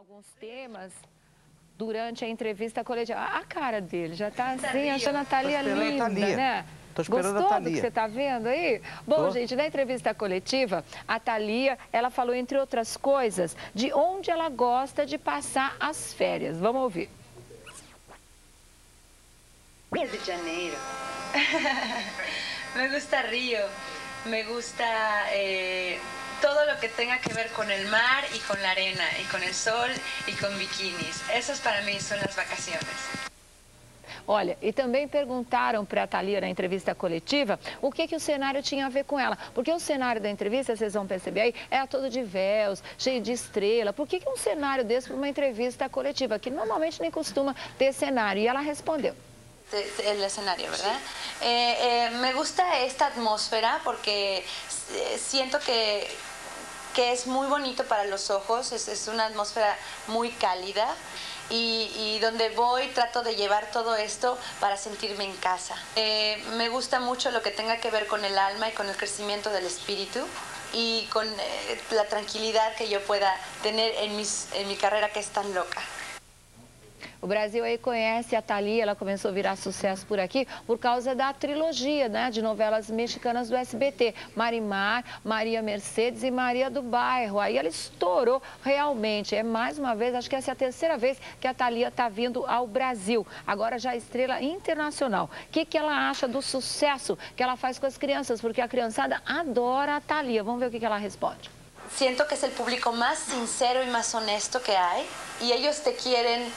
alguns temas durante a entrevista coletiva. A cara dele já está assim, achando a Thalia linda, né? Tô esperando Gostou a Thalia. do que você está vendo aí? Bom, gente, na entrevista coletiva, a Thalia, ela falou, entre outras coisas, de onde ela gosta de passar as férias. Vamos ouvir. Rio de Janeiro. Me gusta Río. Me gusta todo lo que tenga que ver con el mar y con la arena y con el sol y con bikinis. Esas para mí son las vacaciones. Olha, e também perguntaram para a Thalia na entrevista coletiva o que o cenário tinha a ver com ela. Porque o cenário da entrevista, vocês vão perceber aí, é todo de véus, cheio de estrela. Por que um cenário desse para uma entrevista coletiva, que normalmente nem costuma ter cenário? E ela respondeu. El escenario, ¿verdad? Me gusta esta atmósfera porque siento que es muy bonito para los ojos, es una atmósfera muy cálida y donde voy trato de llevar todo esto para sentirme en casa. Me gusta mucho lo que tenga que ver con el alma y con el crecimiento del espíritu y con la tranquilidad que yo pueda tener en mi carrera que es tan loca. O Brasil aí conhece a Thalia, ela começou a virar sucesso por aqui por causa da trilogia, né, de novelas mexicanas do SBT. Marimar, Maria Mercedes e Maria do Bairro. Aí ela estourou realmente. É mais uma vez, acho que essa é a terceira vez que a Thalia está vindo ao Brasil. Agora já estrela internacional. O que ela acha do sucesso que ela faz com as crianças? Porque a criançada adora a Thalia. Vamos ver o que ela responde. Siento que es el público más sincero y más honesto que hay y ellos te quieren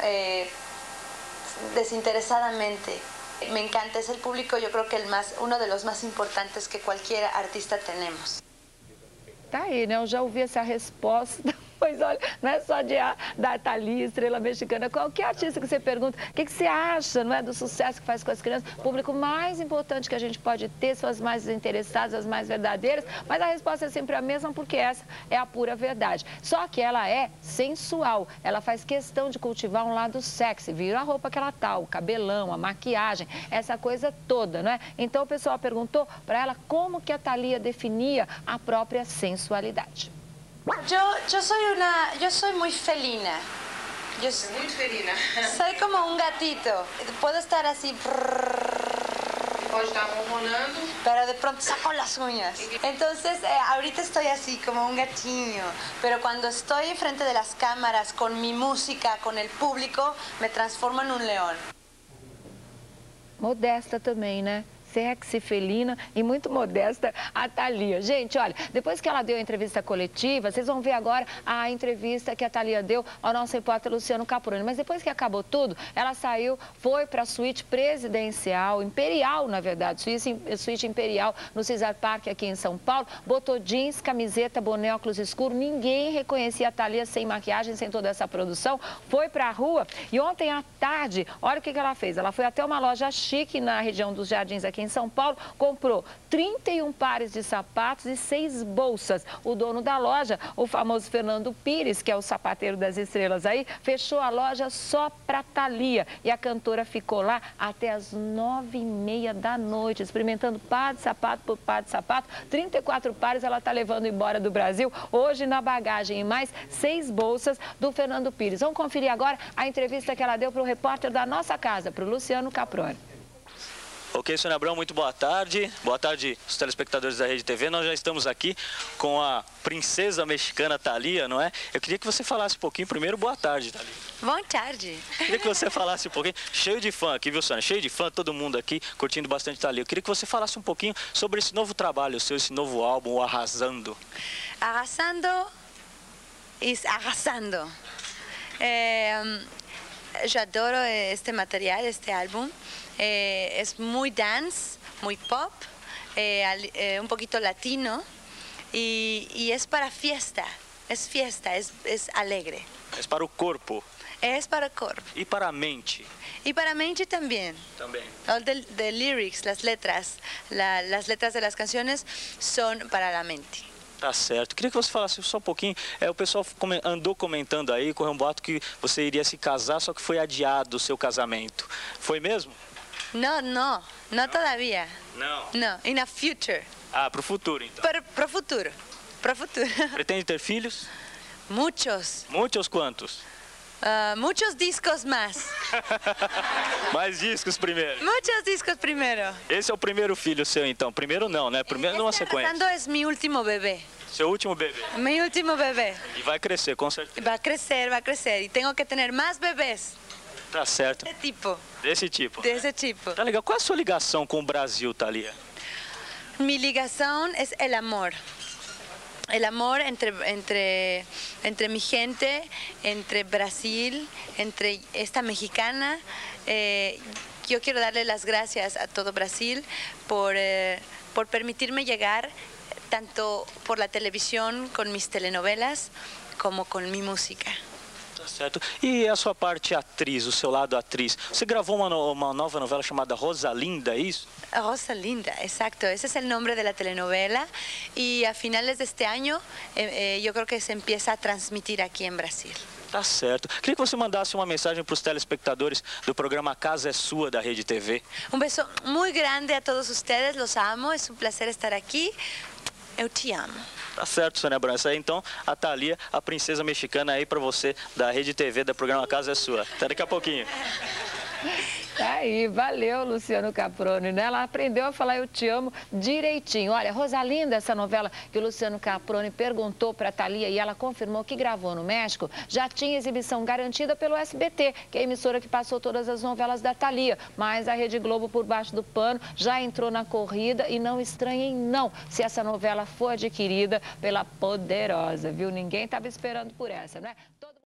desinteresadamente. Me encanta, es el público, yo creo que uno de los más importantes que cualquier artista tenemos. Tá aí, né? Eu já ouvi essa resposta. Pois olha, não é só da Thalia, estrela mexicana. Qualquer artista que você pergunta, o que você acha, não é, do sucesso que faz com as crianças? O público mais importante que a gente pode ter são as mais interessadas, as mais verdadeiras, mas a resposta é sempre a mesma, porque essa é a pura verdade. Só que ela é sensual, ela faz questão de cultivar um lado sexy, vira a roupa que ela tá, o cabelão, a maquiagem, essa coisa toda, não é? Então o pessoal perguntou para ela como que a Thalia definia a própria sensualidade. Yo soy muy felina. Muy felina. Soy como un gatito. Puedo estar así, Pode estar ronronando, pero de pronto saco las uñas. Entonces, ahorita estoy así, como un gatinho. Pero cuando estoy enfrente de las cámaras, con mi música, con el público, me transformo en un león. Modesta também, né? Sexy, felina e muito modesta a Thalia. Gente, olha, depois que ela deu a entrevista coletiva, vocês vão ver agora a entrevista que a Thalia deu ao nosso repórter Luciano Caproni. Mas depois que acabou tudo, ela saiu, foi para a suíte presidencial, imperial, na verdade, suíte imperial, no Cesar Park, aqui em São Paulo, botou jeans, camiseta, boné, óculos escuros, ninguém reconhecia a Thalia sem maquiagem, sem toda essa produção, foi para a rua e ontem à tarde, olha o que ela fez, ela foi até uma loja chique na região dos Jardins, aqui em São Paulo, comprou 31 pares de sapatos e 6 bolsas. O dono da loja, o famoso Fernando Pires, que é o sapateiro das estrelas aí, fechou a loja só para Thalia. E a cantora ficou lá até as 9h30 da noite, experimentando par de sapato por par de sapato. 34 pares ela está levando embora do Brasil, hoje na bagagem, e mais 6 bolsas do Fernando Pires. Vamos conferir agora a entrevista que ela deu para o repórter da nossa casa, para o Luciano Caproni. Ok, Sônia Abrão, muito boa tarde. Boa tarde, os telespectadores da Rede TV. Nós já estamos aqui com a princesa mexicana Thalia, não é? Eu queria que você falasse um pouquinho, primeiro, boa tarde, Thalia. Boa tarde. Queria que você falasse um pouquinho, cheio de fã aqui, viu, Sônia? Cheio de fã, todo mundo aqui curtindo bastante Thalia. Eu queria que você falasse um pouquinho sobre esse novo trabalho seu, esse novo álbum, o Arrasando. Arrasando is arrasando. Yo adoro este material, este álbum. Es muy dance, muy pop, un poquito latino y es para fiesta, es alegre. É para o corpo. Es para el corpo. E para a mente. Y para mente también. Também. All the lyrics, las letras de las canciones son para la mente. Tá certo. Queria que você falasse só um pouquinho. O pessoal andou comentando aí, correu um boato que você iria se casar, só que foi adiado o seu casamento. Foi mesmo? No todavía. Não. No, in a future. Ah, para o futuro, então. Pro futuro. Pretende ter filhos? Muchos. Muitos quantos? Muchos discos más. Mais discos primeiro. Muchos discos primero. Esse é o primeiro filho seu, então. Primeiro não, né? Primeiro numa sequência. Arrasando es mi último bebé. Seu último bebê. Mi último bebé. E vai crescer, com certeza. Va a crecer. Y tengo que tener más bebés Tá certo. de tipo, Desse tipo. de ese tipo. Tá legal. Qual é a sua ligação com o Brasil, Thalia? Mi ligación es el amor. El amor entre mi gente, entre Brasil, entre esta mexicana. Yo quiero darle las gracias a todo Brasil por permitirme llegar tanto por la televisión con mis telenovelas como con mi música. Tá certo. E a sua parte atriz, o seu lado atriz? Você gravou uma nova novela chamada Rosalinda, é isso? Rosalinda, exacto. Ese es el nombre de la telenovela y a finales de este año yo creo que se empieza a transmitir aquí en Brasil. Tá certo. Queria que você mandasse uma mensagem para os telespectadores do programa A Casa é Sua, da Rede TV. Un beso muy grande a todos ustedes, los amo, es un placer estar aquí. Eu te amo. Tá certo, Sônia Abrão. Essa aí, então, a Thalia, a princesa mexicana aí para você, da Rede TV, do programa A Casa é Sua. Até daqui a pouquinho. Tá aí, valeu, Luciano Caproni, né? Ela aprendeu a falar eu te amo direitinho. Olha, Rosalinda, essa novela que o Luciano Caproni perguntou para a Thalia e ela confirmou que gravou no México, já tinha exibição garantida pelo SBT, que é a emissora que passou todas as novelas da Thalia. Mas a Rede Globo, por baixo do pano, já entrou na corrida e não estranhem não se essa novela for adquirida pela Poderosa, viu? Ninguém estava esperando por essa, não é?